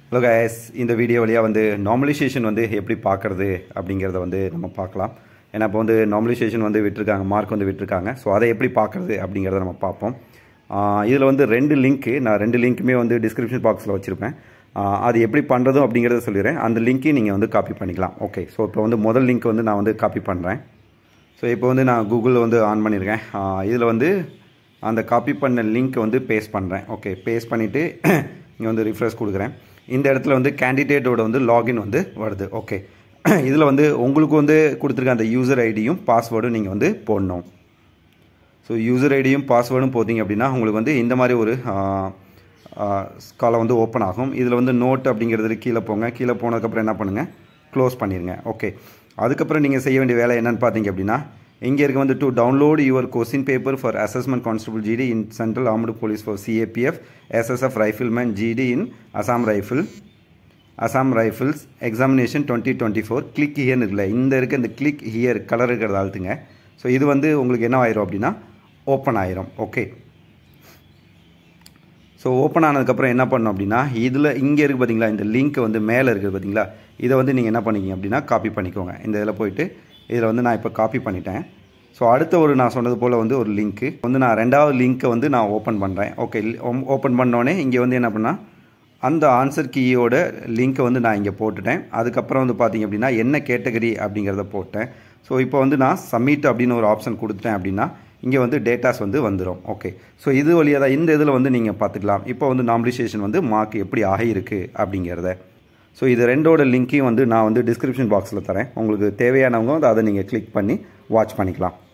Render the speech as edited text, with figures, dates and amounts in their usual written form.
Hello guys, இந்த video வழியாக வந்து நார்மலைசேஷன் வந்து எப்படி பார்க்குறது அப்படிங்கிறத வந்து நம்ம பார்க்கலாம். ஏன்னா இப்போ வந்து நார்மலைசேஷன் வந்து விட்டுருக்காங்க, மார்க் வந்து விட்டுருக்காங்க. ஸோ அதை எப்படி பார்க்குறது அப்படிங்கிறத நம்ம பார்ப்போம். இதில் வந்து நான் ரெண்டு லிங்க்குமே வந்து டிஸ்கிரிப்ஷன் பாக்ஸில் வச்சுருப்பேன். அது எப்படி பண்ணுறதும் அப்படிங்கிறத சொல்லிடுறேன். அந்த லிங்க்கையும் நீங்கள் வந்து காப்பி பண்ணிக்கலாம். ஓகே, ஸோ இப்போ வந்து முதல் லிங்க் வந்து நான் வந்து காப்பி பண்ணுறேன். ஸோ இப்போ வந்து நான் கூகுளில் வந்து ஆன் பண்ணியிருக்கேன். இதில் வந்து அந்த காப்பி பண்ண லிங்க்கை வந்து பேஸ்ட் பண்ணுறேன். ஓகே, பேஸ்ட் பண்ணிவிட்டு இங்கே வந்து ரிஃப்ரெஷ் கொடுக்குறேன். இந்த இடத்துல வந்து கேண்டிடேட்டோட வந்து லாகின் வந்து வருது. ஓகே, இதில் வந்து உங்களுக்கு வந்து கொடுத்துருக்க அந்த யூசர் ஐடியும் பாஸ்வேர்டும் நீங்கள் வந்து போடணும். ஸோ யூசர் ஐடியும் பாஸ்வேர்டும் போட்டிங்க அப்படின்னா உங்களுக்கு வந்து இந்த மாதிரி ஒரு காலம் வந்து ஓப்பன் ஆகும். இதில் வந்து நோட் அப்படிங்கிறது கீழே போங்க. கீழே போனதுக்கப்புறம் என்ன பண்ணுங்கள், க்ளோஸ் பண்ணிடுங்க. ஓகே, அதுக்கப்புறம் நீங்கள் செய்ய வேண்டிய வேலை என்னென்னு பார்த்தீங்க அப்படின்னா, இங்கே இருக்க வந்து to download your question paper for assessment constable GD in central armed police for CAPF SSF rifleman GD in Assam rifles examination 2024 click ஹியர்னு இருக்குல்ல, இந்த கிளிக் ஹியர் கலர் இருக்கிறத அழுத்துங்க. ஸோ இது வந்து உங்களுக்கு என்ன ஆயிரும் அப்படின்னா ஓப்பன் ஆயிரும். ஓகே, ஸோ ஓப்பன் ஆனதுக்கப்புறம் என்ன பண்ணணும் அப்படின்னா, இங்கே இருக்குது பார்த்தீங்களா, இந்த லிங்க் வந்து மேலே இருக்குது பார்த்தீங்களா, இதை வந்து நீங்கள் என்ன பண்ணிக்கிங்க அப்படின்னா காப்பி பண்ணிக்கோங்க. இந்த இதில் போயிட்டு இதில் வந்து நான் இப்போ காப்பி பண்ணிட்டேன். ஸோ அடுத்த நான் சொன்னது போல் வந்து ஒரு லிங்க்கு வந்து நான் ரெண்டாவது லிங்க்கை வந்து நான் ஓப்பன் பண்ணுறேன். ஓகே, ஓப்பன் பண்ணோடனே இங்கே வந்து என்ன பண்ணால் அந்த ஆன்சர் கீயோட லிங்க்கை வந்து நான் இங்கே போட்டுட்டேன். அதுக்கப்புறம் வந்து பார்த்திங்க அப்படின்னா என்ன கேட்டகரி அப்படிங்கிறத போட்டேன். ஸோ இப்போ வந்து நான் சப்மிட் அப்படின்னு ஒரு ஆப்ஷன் கொடுத்துட்டேன் அப்படின்னா இங்கே வந்து டேட்டாஸ் வந்து வந்துடும். ஓகே, ஸோ இது வழியாக தான் இந்த இதில் வந்து நீங்கள் பார்த்துக்கலாம். இப்போ வந்து நார்மலைசேஷன் வந்து மார்க் எப்படி ஆகியிருக்கு அப்படிங்கிறத. ஸோ இது ரெண்டோட லிங்க்கையும் வந்து நான் வந்து டிஸ்கிரிப்ஷன் பாக்ஸில் தரேன். உங்களுக்கு தேவையானவங்க வந்து அதை நீங்கள் கிளிக் பண்ணி வாட்ச் பண்ணிக்கலாம்.